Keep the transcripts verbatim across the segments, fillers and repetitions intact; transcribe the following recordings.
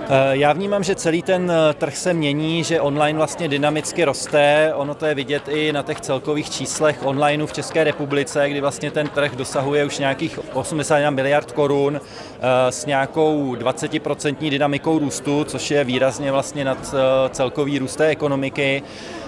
Já vnímám, že celý ten trh se mění, že online vlastně dynamicky roste. Ono to je vidět i na těch celkových číslech onlineu v České republice, kdy vlastně ten trh dosahuje už nějakých osmdesát miliard korun s nějakou dvacetiprocentní dynamikou růstu, což je výrazně vlastně nad celkový růst té ekonomiky.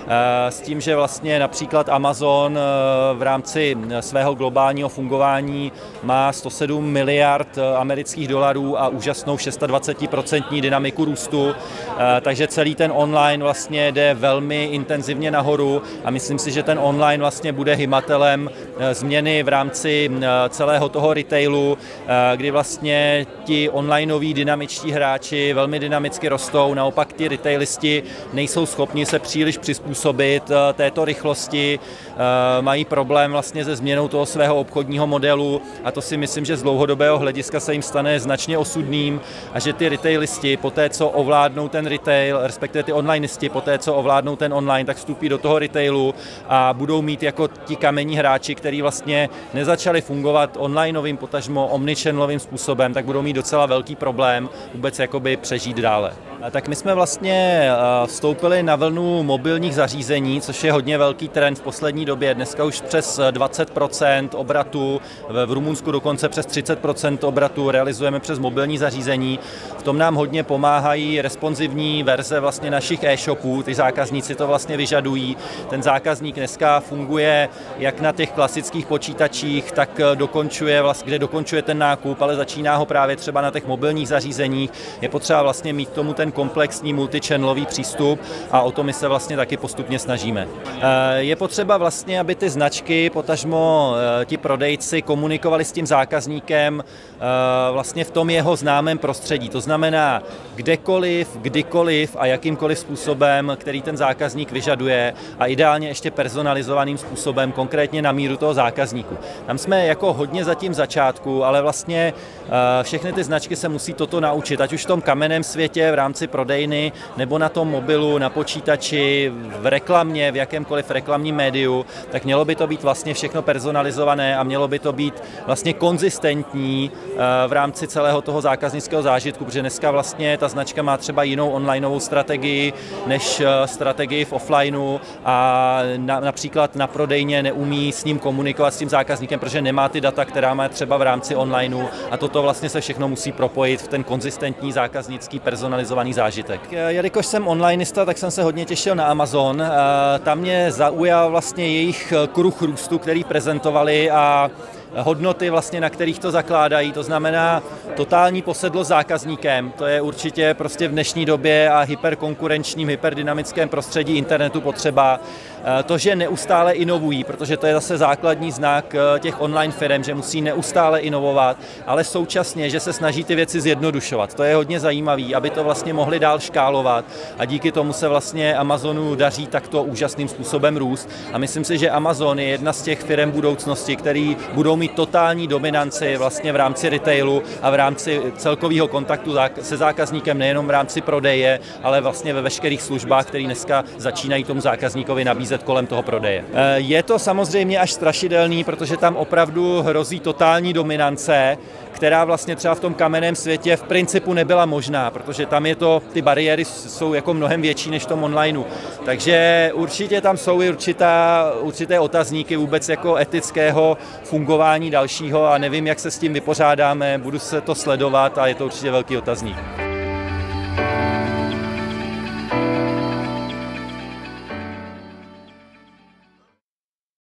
S tím, že vlastně například Amazon v rámci svého globálního fungování má sto sedm miliard amerických dolarů a úžasnou dvacetišestiprocentní dynamiku růstu, takže celý ten online vlastně jde velmi intenzivně nahoru a myslím si, že ten online vlastně bude hymatelem změny v rámci celého toho retailu, kdy vlastně ti onlineoví dynamičtí hráči velmi dynamicky rostou, naopak ti retailisti nejsou schopni se příliš přizpůsobit této rychlosti, mají problém vlastně se změnou toho svého obchodního modelu a to si myslím, že z dlouhodobého hlediska se jim stane značně osudným a že ty retailisti po té, co ovládnou ten retail, respektive ty onlineisti po té, co ovládnou ten online, tak vstupí do toho retailu a budou mít jako ti kamení hráči, kteří vlastně nezačali fungovat onlineovým, potažmo omnichannelovým způsobem, tak budou mít docela velký problém vůbec jakoby přežít dále. Tak my jsme vlastně vstoupili na vlnu mobilních zařízení, což je hodně velký trend v poslední době. Dneska už přes dvacet procent obratu, v Rumunsku dokonce přes třicet procent obratu realizujeme přes mobilní zařízení. V tom nám hodně pomáhají responsivní verze vlastně našich e-shopů, ty zákazníci to vlastně vyžadují. Ten zákazník dneska funguje jak na těch klasických počítačích, tak dokončuje, kde dokončuje ten nákup, ale začíná ho právě třeba na těch mobilních zařízeních. Je potřeba vlastně mít tomu ten komplexní multichannel přístup a o to my se vlastně taky postupně snažíme. Je potřeba vlastně, aby ty značky, potažmo ti prodejci komunikovali s tím zákazníkem vlastně v tom jeho známém prostředí. To znamená kdekoliv, kdykoliv a jakýmkoliv způsobem, který ten zákazník vyžaduje a ideálně ještě personalizovaným způsobem, konkrétně na míru toho zákazníku. Tam jsme jako hodně za tím začátku, ale vlastně všechny ty značky se musí toto naučit, ať už v tom kamenném světě, v rámci prodejny, nebo na tom mobilu, na počítači, v reklamě, v jakémkoliv reklamním médiu, tak mělo by to být vlastně všechno personalizované a mělo by to být vlastně konzistentní v rámci celého toho zákaznického zážitku, protože dneska vlastně ta značka má třeba jinou onlineovou strategii než strategii v offlineu a na, například na prodejně neumí s ním komunikovat s tím zákazníkem, protože nemá ty data, která má třeba v rámci onlineu a toto vlastně se všechno musí propojit v ten konzistentní zákaznický personalizovaný zážitek. Jelikož jsem onlineista, tak jsem se hodně těšil na Amazon. Tam mě zaujal vlastně jejich kruh růstu, který prezentovali a hodnoty, vlastně, na kterých to zakládají, to znamená totální posedlost zákazníkem. To je určitě prostě v dnešní době a hyperkonkurenčním, hyperdynamickém prostředí internetu potřeba. To, že neustále inovují, protože to je zase základní znak těch online firm, že musí neustále inovovat, ale současně, že se snaží ty věci zjednodušovat. To je hodně zajímavé, aby to vlastně mohli dál škálovat a díky tomu se vlastně Amazonu daří takto úžasným způsobem růst. A myslím si, že Amazon je jedna z těch firm budoucnosti, který budou mít totální dominanci vlastně v rámci retailu a v rámci celkového kontaktu se zákazníkem, nejenom v rámci prodeje, ale vlastně ve veškerých službách, které dneska začínají tomu zákazníkovi nabízet kolem toho prodeje. Je to samozřejmě až strašidelný, protože tam opravdu hrozí totální dominance, která vlastně třeba v tom kamenném světě v principu nebyla možná, protože tam je to, ty bariéry jsou jako mnohem větší než v tom onlineu. Takže určitě tam jsou i určitá, určité otazníky vůbec jako etického fungování dalšího a nevím, jak se s tím vypořádáme, budu se to sledovat a je to určitě velký otazník.